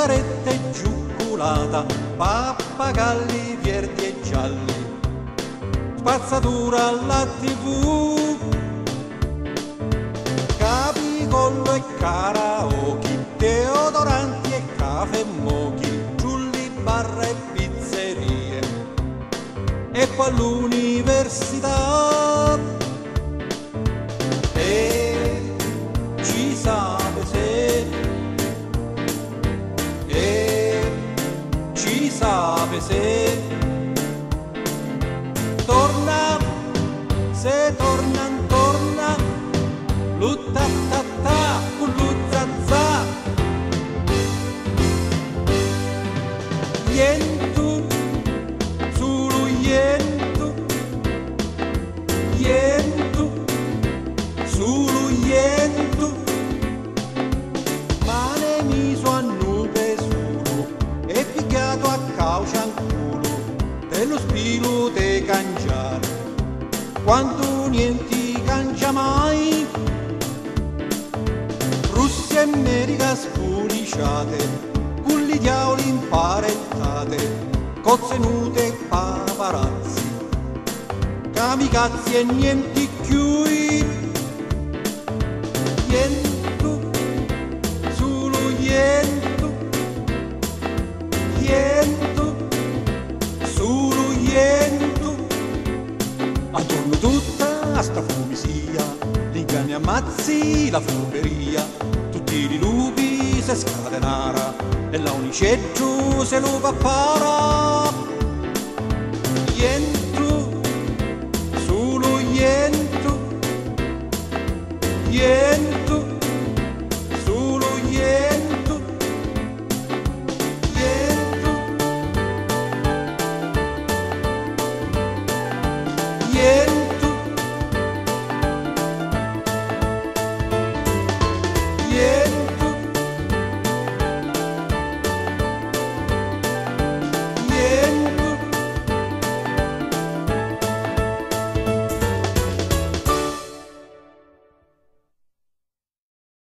sigarette e cioccolata, pappagalli verdi e gialli, spazzatura alla TV, capicollo e karaoke, deodoranti e caffè mochi, giulli, barra e pizzerie, e poi all'università. E ci sape se, e ci sape se, torna, se torna, torna, l'uttattata, con l'uzzazza, yentu, solo yentu, yentu, solo yentu, mane miso a nube solo, e picchiato a caucia al culo, dello spilo de cangiare, quando niente cangia mai. Russia e America spuliciate, con gli diavoli imparentate, cozze nude e paparazzi, kamikaze e niente più. Yentu, solo yentu, yentu, solo yentu. Attorno tutta sta fumisia, gli inganni ammazzi, la furberia, tutti i lupi se scatenara e la unicetto se lo pappara. Yentu, solo yentu, yentu.